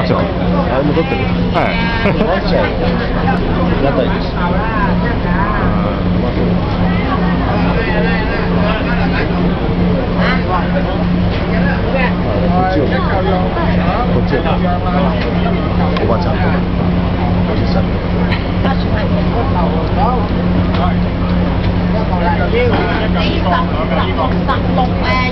ちろん。 あれ戻ってる。 はい。 ワンちゃん屋台です。うまそう。こっちをね、こっちをおばちゃんとおじさんと。 416